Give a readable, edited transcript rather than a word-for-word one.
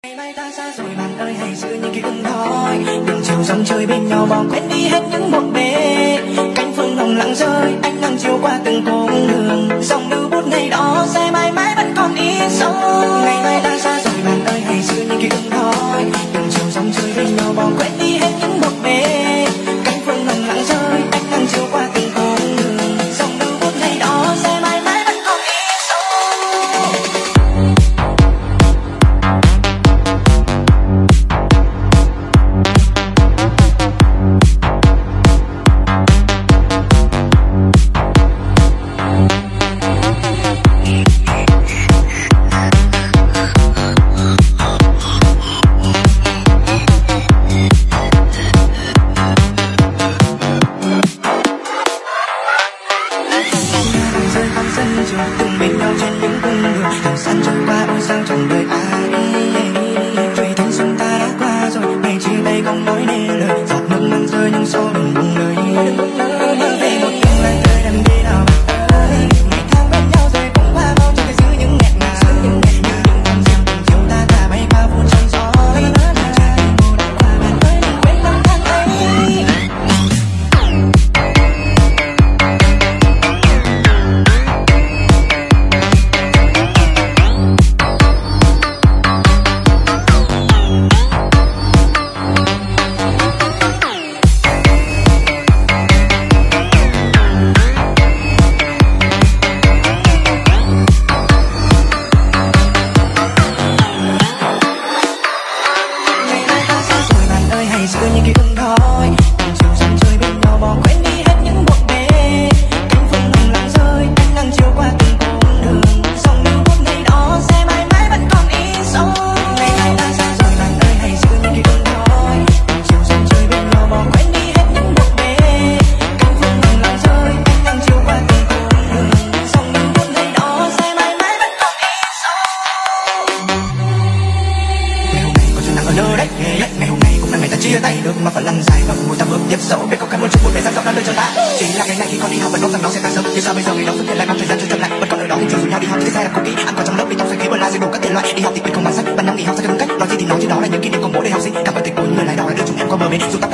Ngày mai ta xa rồi bạn ơi, hãy giữ những ký ức thôi. Từng chiều dòng chơi bên nhau bỏ quên đi hết những muộn bề. Cánh phương hồng lặng rơi, ánh nắng chiếu qua từng cung đường. Dòng lưu bút ngày đó sẽ mãi mãi vẫn còn in sâu. Ngày mai ta xa rồi bạn ơi, hãy giữ những ký ức thôi. Từng chiều dòng chơi bên nhau bỏ quên đi hết những muộn bề. Cánh phương hồng lặng rơi, ánh nắng chiếu qua từng cung đường. Dòng lưu bút ngày đó sẽ mãi mãi vẫn còn in sâu. Từng bên nhau trên những cung đường thời gian trôi qua ôi sao chẳng đợi ai. Vậy thanh xuân ta đã qua rồi, ngày chia tay không nói nên lời. Giọt nước mắt rơi nhưng sau đừng buông lời. Nhớ về một tương lai tươi đắm đi nào bạn ơi. Ngày tháng bên nhau rồi cũng qua bao chẳng thể giữ những nghẹn ngào. Như những con diều từng chiều ta ta bay qua phút trong gió. Trái tim mùa đã qua bạn ơi, đừng quên năm tháng ấy. Giữ những ký ức thôi. Từng chiều dòng chơi bên nhau bỏ quên đi hết những muộn bề. Cánh phương hồng lặng rơi, ánh nắng chiếu qua từng cung đường. Dòng lưu bút ngày đó sẽ mãi mãi vẫn còn in sâu. Ngày mai ta xa rồi bạn ơi, hãy giữ những ký ức thôi. Từng chiều dòng chơi bên nhau bỏ quên đi hết những muộn bề. Cánh phương hồng lặng rơi, ánh nắng chiếu qua từng cung đường. Dòng lưu bút ngày đó sẽ mãi mãi vẫn còn in sâu. Ngày hôm nay có chuyện nắng ở nơi đấy. Ngày hôm nay cũng là ngày ta chia tay được mà phải lăn dài và mùi ta bước tiếp dẫu biết có cái một chút buồn để dắt dọc đã đời cho ta. Chỉ là ngày này khi con đi học vẫn mong rằng nó sẽ tan sớm, nhưng sao bây giờ ngày đó xuất hiện lại năm thời gian trôi chậm lại vẫn còn ở đó thì trường rủ nhau đi học thì cái xe đạp cũ kỹ ăn còn trong lớp đi tóc xoay khí bờ la rồi đủ các thể loại đi học thì quyết không bán sách ban năm nghỉ học sẽ đúng cách nói gì thì nói chứ đó là những kỷ niệm công bố để học sinh cảm ơn tình của những người lại đó đã đưa chúng em qua bờ bến dù ta